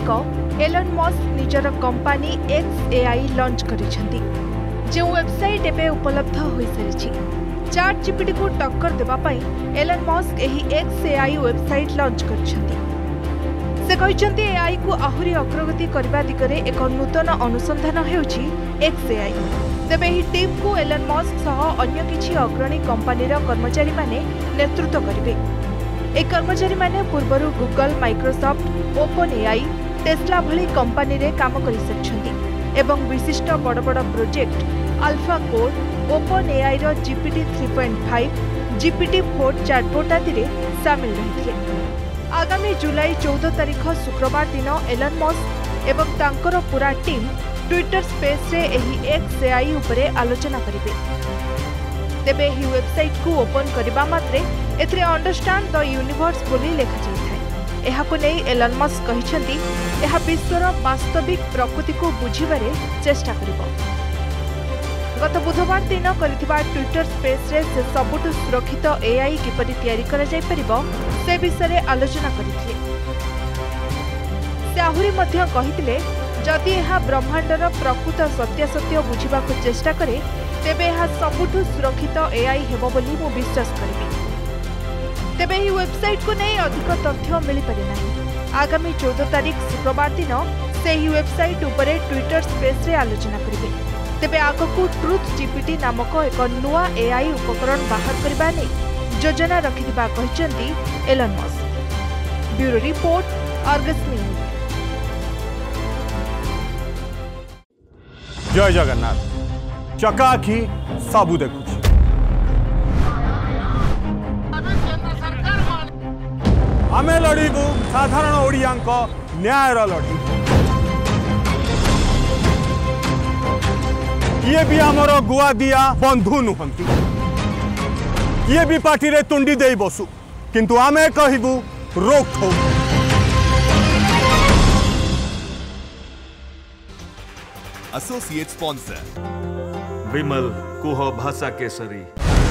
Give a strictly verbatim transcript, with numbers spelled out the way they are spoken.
वैज्ञानिक Elon Musk निजर company X AI launch करिसेंती जो वेबसाइट एबे उपलब्ध हो सारी चैट जीपीटी को टक्कर देबा पई एलन मस्क एही एक्स एआई वेबसाइट लॉन्च करिसेंती। से कहते एआई को आहुरी अग्रगति करने दिगरे एक नूतन अनुसंधान हेउछि एक्स एआई। तेबे एही टीम को एलन मस्क सह अन्य किछि अग्रणी कंपनीर कर्मचारी माने नेतृत्व करिवे। ए कर्मचारी माने पूर्वरु Google, Microsoft, open AI, Tesla भली कंपनी रे काम करि सछंती एवं विशिष्ट बड़ बड़ project alpha code, open AI रो GPT three point five, GPT four chatbot आदि रे शामिल रहिथिले। आगामी जुलाई चौदह तारीख शुक्रवार दिन एलन मस्क एवं तांकर पूरा टीम ट्विटर स्पेस रे एही एक्स एआई उपरे आलोचना करिवे। तेबे एही वेबसाइट को ओपन करबा मात्रे एथरे अंडरस्टैंड द यूनिवर्स बोली लेखा जाइथाय। एहाको नै एलन मस्क कहिसेंती एहा विश्वर वास्तविक प्रकृति को बुझिबारे चेष्टा करिवो। गत बुधवार दिन करिथिबा ट्विटर स्पेस रे से सबुठु सुरक्षित एआई किपरि तयारी करा जाय परिबो से विषय आलोचना करिथिले। से आहुरी मध्य कहिथिले जदि एहा ब्रह्मांडर प्रकृत सत्यासत्य बुझिबाको चेष्टा करे तेबे एहा सबुठु सुरक्षित एआई हेबो बोली मु विश्वास करिबि। तेबे एही वेबसाइट को नै अधिक तथ्य मिलि पारे नाही। आगामी चौदह तारीख शुक्रवार दिन से एही वेबसाइट उपरे ट्विटर स्पेस रे आलोचना करिवे। तेबे आगकू ट्रुथ जीपीटी नामक एक नुआ एआई उपकरण बाहर करबा नै योजना रखिथिबा कहिसेंती Elon Musk. Bureau report, Argus news. जय जगन्नाथ। चकाखी सबू देखु आमे लड़ीबू साधारण ओडियांक न्यायर लड़ी। ये भी आमर गुआ दिया बंधु नुहंती, ये भी पार्टी रे तुंडी दे बसु, किंतु आमे कहिबू रोक ठोक। एसोसिएट स्पॉन्सर विमल कुह भाषा केसरी।